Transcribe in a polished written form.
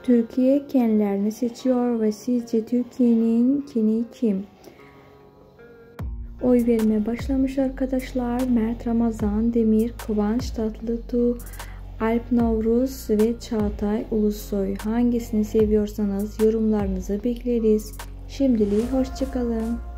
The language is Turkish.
Türkiye kendilerini seçiyor ve sizce Türkiye'nin kim? Oy vermeye başlamış arkadaşlar. Mert Ramazan Demir, Kıvanç Tatlıtuğ, Alp Navruz ve Çağatay Ulusoy. Hangisini seviyorsanız yorumlarınızı bekleriz. Şimdilik hoşça kalın.